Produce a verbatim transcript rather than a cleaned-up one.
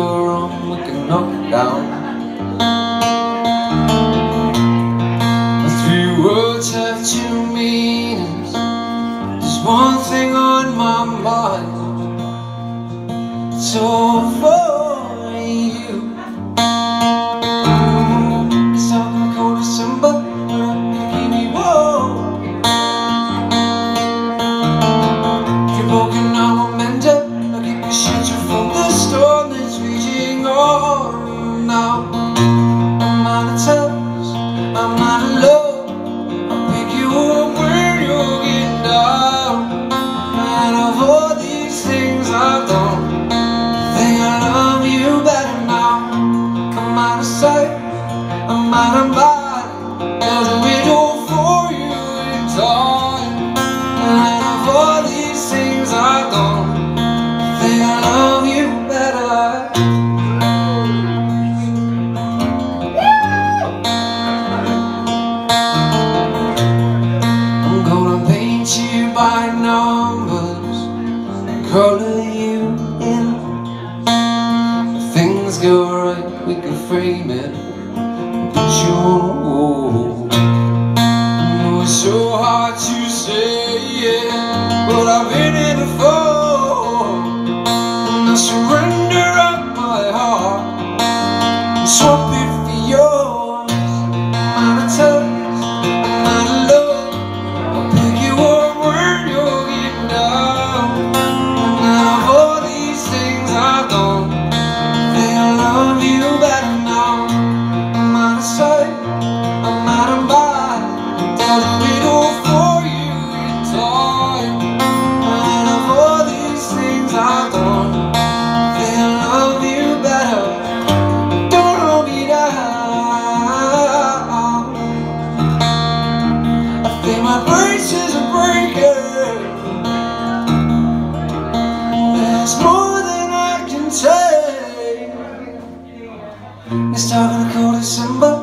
go wrong, we can knock it down. Three words have two meanings. There's one thing on my mind. It's all for you. It's all gonna cold December, but I can keep me warm. If you're broken, I will mend it. I'll keep you shelter from the storm that's raging on now. I'm out of touch, I'm out of love. I'll pick you up when you're getting down. And of all these things I've done, I love you better now. I'm out of sight, I'm out of mind. There's a window for you in time. And of all these things I've done, I think I love you better. I'm gonna paint you by numbers, color you in. Things go right, we can frame it, put you on a wall. I know it's so hard to say it, but I've been here before. And I surrender up my heart and swap it for yours. I'm out of touch, I'm out of love. I'll pick you up when you're getting down. And out of all these things I've done, I love you better now. I'm out of sight, I'm out of mind. There's a window for you in time. And of all these things I've done, I love you better. Don't hold me down. I think my braces are breaking. There's more than I can take. It's talking to cold December.